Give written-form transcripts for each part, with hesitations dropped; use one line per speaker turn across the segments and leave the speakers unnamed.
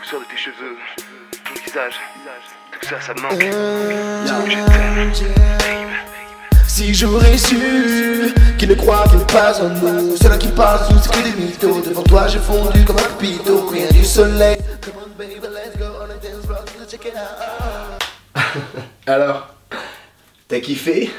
douceur de tes cheveux, ton visage, tout ça, ça me manque. Je t'aime, babe.
Si j'aurais su qu'ils ne croient pas en nous, ceux-là qui parlent tous c'est que des mythos. Devant toi j'ai fondu comme un pito, rien du soleil. Come on baby, let's go on a dance floor, check it out. Alors, t'as kiffé?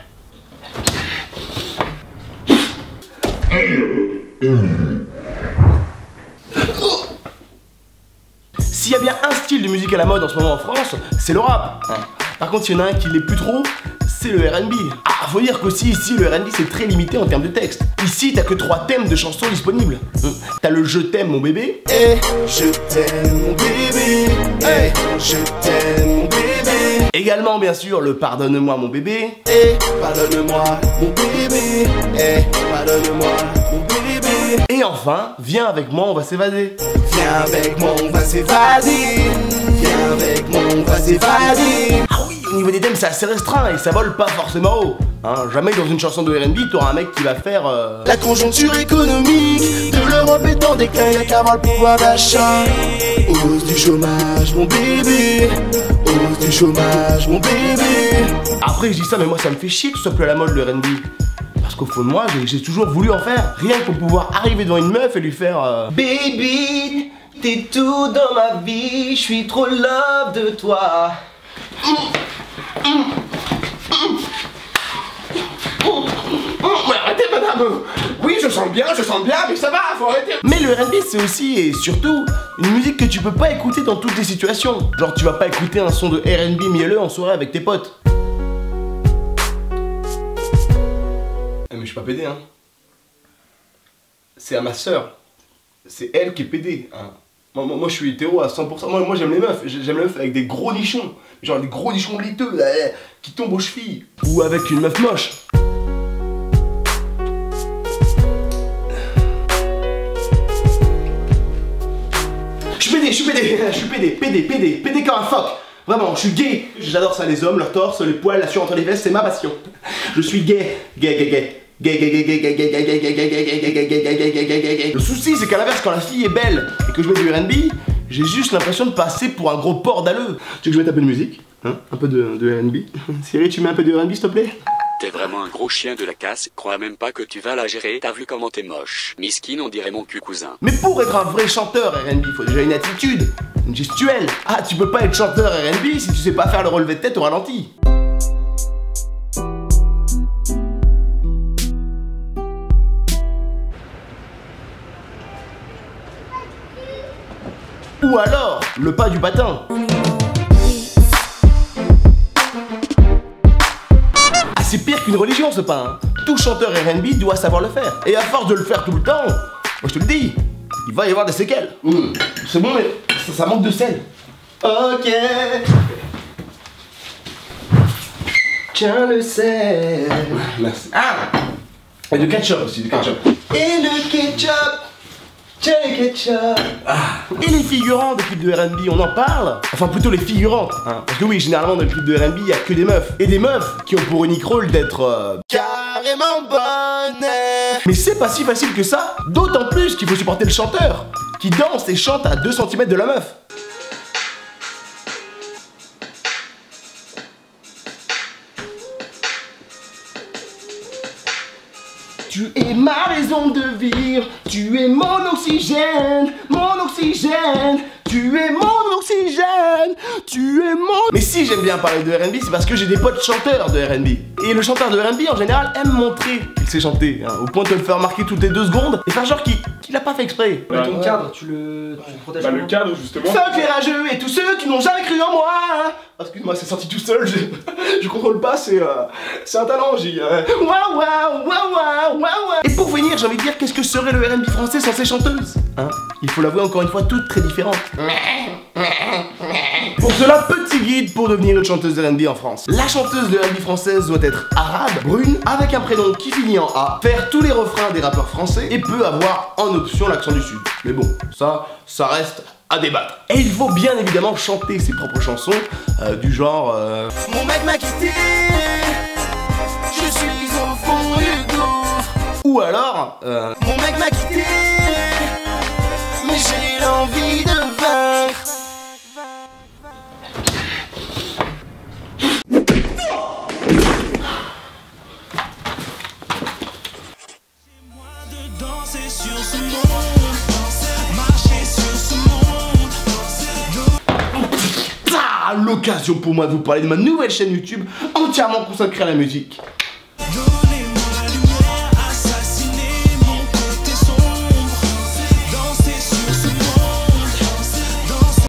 S'il y a bien un style de musique à la mode en ce moment en France, c'est le rap. Par contre, il y en a un qui l'est plus trop, c'est le R&B. Ah, faut dire qu'aussi ici, le R&B c'est très limité en termes de texte. Ici, t'as que 3 thèmes de chansons disponibles. T'as le Je t'aime mon bébé.
Eh, je t'aime mon bébé. Eh, je t'aime mon bébé.
Également, bien sûr, le Pardonne-moi mon bébé.
Eh, pardonne-moi mon bébé. Eh, pardonne-moi mon bébé.
Et enfin, Viens avec moi, on va s'évader.
Viens avec moi, on va s'évader. Viens avec moi, on va s'évader.
Ah oui, au niveau des thèmes, c'est assez restreint et ça vole pas forcément haut. Jamais dans une chanson de R&B, t'auras un mec qui va faire
La conjoncture économique de l'Europe est en déclin, y'a qu'à avoir le pouvoir d'achat. Hausse du chômage, mon bébé. Hausse du chômage, mon bébé.
Après, je dis ça, mais moi, ça me fait chier que ce soit plus à la mode le R&B. Parce qu'au fond de moi, j'ai toujours voulu en faire. Rien que pour pouvoir arriver devant une meuf et lui faire
Baby, t'es tout dans ma vie, je suis trop love de toi.
Arrêtez madame. Oui, je sens bien, mais ça va, faut arrêter. Mais le R&B c'est aussi et surtout une musique que tu peux pas écouter dans toutes les situations. Genre tu vas pas écouter un son de R&B mielleux en soirée avec tes potes. Mais je suis pas pédé hein. C'est à ma soeur. C'est elle qui est pédé hein. Moi je suis hétéro à 100%. Moi j'aime les meufs. J'aime les meufs avec des gros nichons. Genre des gros nichons laiteux qui tombent aux chevilles. Ou avec une meuf moche. Je suis pédé comme un phoque. Vraiment, je suis gay. J'adore ça, les hommes, leurs torses, les poils, la sueur entre les vestes, c'est ma passion. Je suis gay. Le souci, c'est qu'à l'inverse, quand la fille est belle et que je mets du R&B, j'ai juste l'impression de passer pour un gros porc dalleux. Tu veux que je mette un peu de musique? Un peu de R&B? Siri, tu mets un peu de R&B, s'il te plaît?
T'es vraiment un gros chien de la casse, crois même pas que tu vas la gérer, t'as vu comment t'es moche. Miskin, on dirait mon cul cousin.
Mais pour être un vrai chanteur R&B, faut déjà une attitude, une gestuelle. Ah, tu peux pas être chanteur R&B si tu sais pas faire le relevé de tête au ralenti. Ou alors, le pas du patin. C'est pire qu'une religion ce pas. Tout chanteur R&B doit savoir le faire. Et à force de le faire tout le temps, moi je te le dis, il va y avoir des séquelles. C'est bon mais ça manque de sel. Ok. Tiens le sel. Merci. Ah. Et du ketchup aussi, du ketchup.
Et le ketchup. Tiens le ketchup.
Et les figurants d'équipe de R&B, on en parle? Enfin plutôt les figurantes Parce que oui, généralement dans l'équipe de R&B, il y a que des meufs. Et des meufs qui ont pour unique rôle d'être
carrément bonne.
Mais c'est pas si facile que ça. D'autant plus qu'il faut supporter le chanteur qui danse et chante à 2 cm de la meuf. Tu es ma raison de vivre, tu es mon oxygène, tu es mon oxygène, tu es mon... Mais si j'aime bien parler de R&B, c'est parce que j'ai des potes chanteurs de R&B. Et le chanteur de R&B en général aime montrer qu'il sait chanter, au point de te le faire remarquer toutes les 2 secondes, et faire genre qu'il l'a pas fait exprès.
Mais ton cadre, tu le protèges.
Le cadre justement.
Fuck les rageux et tous ceux qui n'ont jamais cru en moi. Oh, excuse-moi, c'est sorti tout seul, je contrôle pas, c'est un talent, j'ai... Et pour finir, j'ai envie de dire, qu'est-ce que serait le R&B français sans ces chanteuses? Il faut l'avouer encore une fois, toutes très différentes. Pour cela, petit guide pour devenir une chanteuse de R&B en France. La chanteuse de R&B française doit être arabe, brune, avec un prénom qui finit en A, faire tous les refrains des rappeurs français et peut avoir en option l'accent du Sud. Mais bon, ça reste à débattre. Et il faut bien évidemment chanter ses propres chansons, du genre...
Mon mec m'a quitté, je suis au fond du gouffre.
Ou alors...
Mon mec m'a quitté, mais j'ai l'envie de vaincre.
l'occasion pour moi de vous parler de ma nouvelle chaîne YouTube entièrement consacrée à la musique.